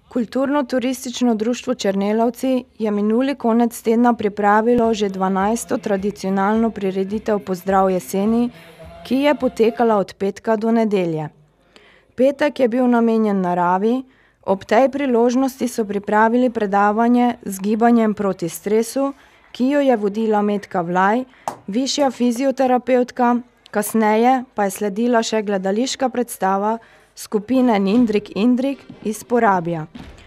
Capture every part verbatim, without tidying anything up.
Kulturno-turistično društvo Črnelavci je minuli konec tedna pripravilo že dvanajsto tradicionalno prireditev Pozdrav jeseni, ki je potekala od petka do nedelje. Petek je bil namenjen naravi, ob tej priložnosti so pripravili predavanje z gibanjem proti stresu, ki jo je vodila Metka Vlaj, višja fizioterapevtka, kasneje pa je sledila še gledališka predstava skupine Nindrik Indrik iz Porabja.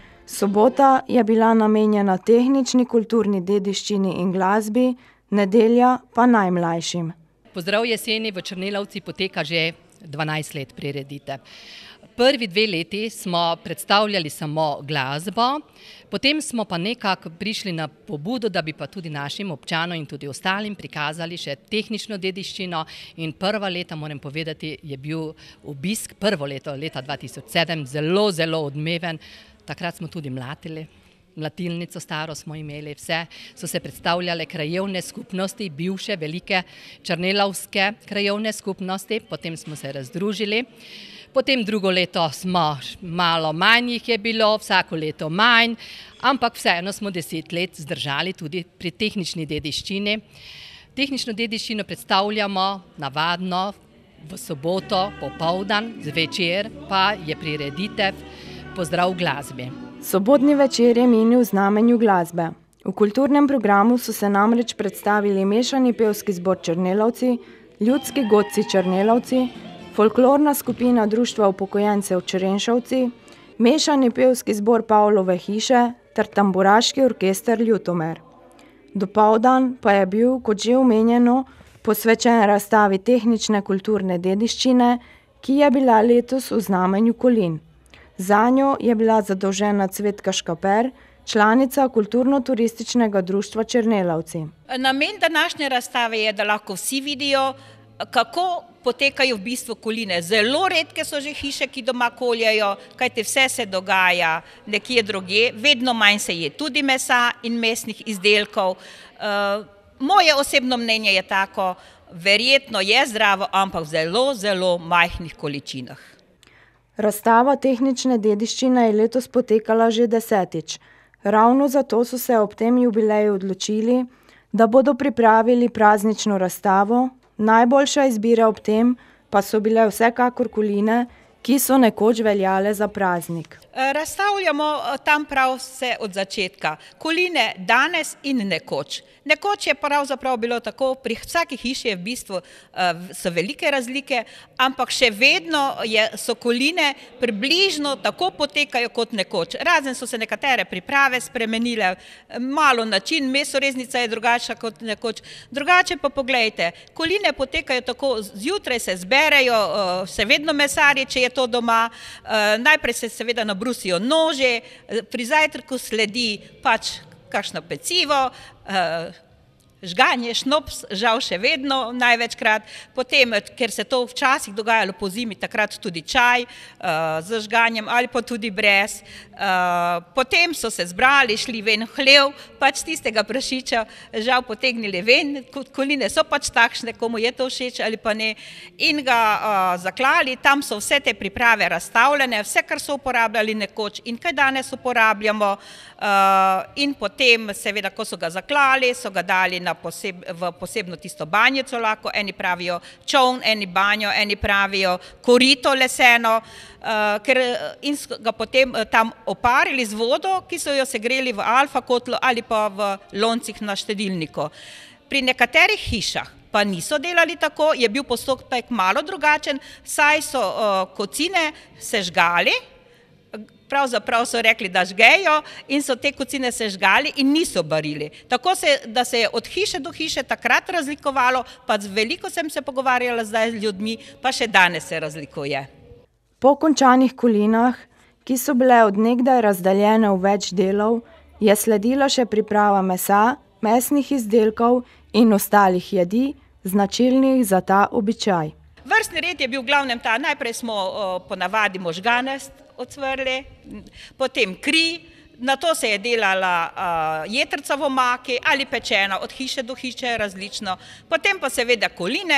Sobota je bila namenjena tehnični kulturni dediščini in glasbi, nedelja pa najmlajšim. Pozdrav jeseni v Črnelavci poteka že dvanajst let prireditev. Prvi dve leti smo predstavljali samo glasbo, potem smo pa nekako prišli na pobudo, da bi pa tudi našim občanom in tudi ostalim prikazali še tehnično dediščino in prva leta, moram povedati, je bil obisk, prvo leto, leta dva tisoč sedem, zelo, zelo odmeven. Takrat smo tudi mlatili, mlatilnico staro smo imeli, vse so se predstavljale krajevne skupnosti, bivše velike črnelavske krajevne skupnosti, potem smo se razdružili. Potem drugo leto smo, malo manj jih je bilo, vsako leto manj, ampak vseeno smo deset let zdržali tudi pri tehnični dediščini. Tehnično dediščino predstavljamo navadno v soboto, popoldan, zvečer pa je prireditev Pozdrav glasbi. Sobotni večer je minil v znamenju glasbe. V kulturnem programu so se namreč predstavili mešani pevski zbor Črnelavci, ljudski godci Črnelavci, folklorna skupina Društva upokojencev Črenšovci, mešani pevski zbor Pavlove hiše ter tamburaški orkester Ljutomer. Dopoldan pa je bil, kot že omenjeno, posvečen razstavi tehnične kulturne dediščine, ki je bila letos v znamenju Kolin. Zanjo je bila zadolžena Cvetka Škaper, članica Kulturno-turističnega društva Črnelavci. Namen današnje razstave je, da lahko vsi vidijo, kako potekajo v bistvu koline. Zelo redke so že hiše, ki doma koljajo, kajti vse se dogaja nekje drugje, vedno manj se je tudi mesa in mesnih izdelkov. Moje osebno mnenje je tako, verjetno je zdravo, ampak v zelo, zelo majhnih količinah. Razstava tehnične dediščine je letos potekala že desetič. Ravno zato so se ob tem jubileju odločili, da bodo pripravili praznično razstavo. Najboljša izbira ob tem pa so bile vsekakor koline, ki so nekoč veljale za praznik. Razstavljamo tam prav vse od začetka. Koline danes in nekoč. Nekoč je pravzaprav bilo tako, pri vsaki hiši je v bistvu so velike razlike, ampak še vedno je, so koline približno tako potekajo kot nekoč. Razen so se nekatere priprave spremenile, malo način, mesoreznica je drugačna kot nekoč. Drugače pa poglejte, koline potekajo tako, zjutraj se zberejo, se vedno mesari, če je to doma, najprej se seveda nabrusijo nože, pri zajtrku sledi pač kakšno pecivo, žganje, šnops, žal še vedno največkrat, potem, ker se to včasih dogajalo po zimi, takrat tudi čaj z žganjem ali pa tudi brez. Potem so se zbrali, šli ven hlev, pač tistega prašiča žal potegnili ven, koline so pač takšne, komu je to všeč ali pa ne, in ga zaklali, tam so vse te priprave razstavljene, vse, kar so uporabljali nekoč in kaj danes uporabljamo, in potem seveda, ko so ga zaklali, so ga dali na Poseb, v posebno tisto banjico lahko, eni pravijo čoln, eni banjo, eni pravijo korito leseno, uh, ker, in ga potem tam oparili z vodo, ki so jo segreli v alfa kotlu ali pa v loncih na štedilniku. Pri nekaterih hišah pa niso delali tako, je bil postopek malo drugačen, saj so uh, kocine sežgali, pravzaprav so rekli, da žgejo in so te kocine sežgali in niso barili. Tako se, da se je od hiše do hiše takrat razlikovalo, pa veliko sem se pogovarjala zdaj z ljudmi, pa še danes se razlikuje. Po končanih kolinah, ki so bile od nekdaj razdaljene v več delov, je sledila še priprava mesa, mesnih izdelkov in ostalih jedi, značilnih za ta običaj. Vrstni red je bil v glavnem ta, najprej smo ponavadi možganest ocvrli, potem kri, na to se je delala jetrca v omaki ali pečena, od hiše do hiše različno, potem pa seveda koline,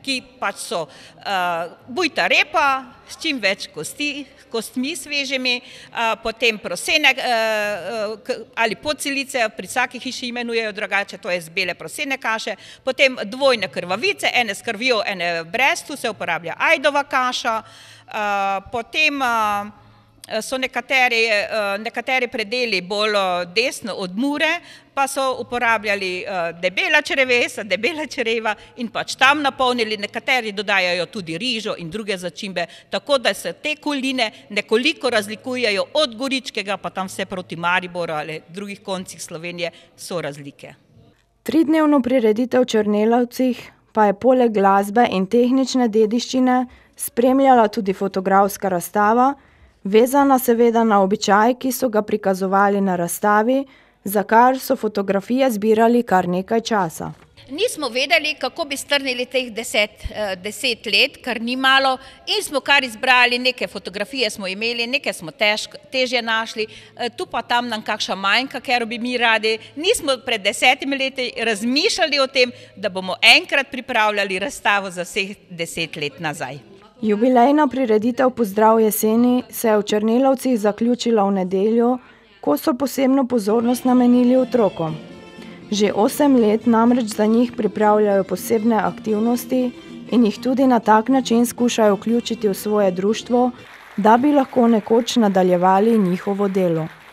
ki pač so uh, bujta repa s čim več kosti, kostmi svežimi, uh, potem prosene uh, ali pocelice, pri vsaki hiši imenujejo drugače, to je z bele prosene kaše, potem dvojne krvavice, ene s krvjo, ene brez, tu se uporablja ajdova kaša, uh, potem uh, so nekateri, nekateri predeli bolj desno od Mure, pa so uporabljali debela črevesa, debela čreva in pač tam napolnili, nekateri dodajajo tudi rižo in druge začimbe, tako da se te koline nekoliko razlikujejo od Goričkega, pa tam vse proti Mariboru ali drugih koncih Slovenije so razlike. Tridnevno prireditev v Črnelovcih pa je poleg glasbe in tehnične dediščine spremljala tudi fotografska razstava, vezana seveda na običaj, ki so ga prikazovali na razstavi, za kar so fotografije zbirali kar nekaj časa. Nismo vedeli, kako bi strnili teh deset, deset let, kar ni malo, in smo kar izbrali, neke fotografije smo imeli, neke smo težko, težje našli, tu pa tam nam kakša manjka, ker bi mi radi. Nismo pred desetimi leti razmišljali o tem, da bomo enkrat pripravljali razstavo za vseh deset let nazaj. Jubilejna prireditev Pozdrav jeseni se je v Črnelovcih zaključila v nedeljo, ko so posebno pozornost namenili otrokom. Že osem let namreč za njih pripravljajo posebne aktivnosti in jih tudi na tak način skušajo vključiti v svoje društvo, da bi lahko nekoč nadaljevali njihovo delo.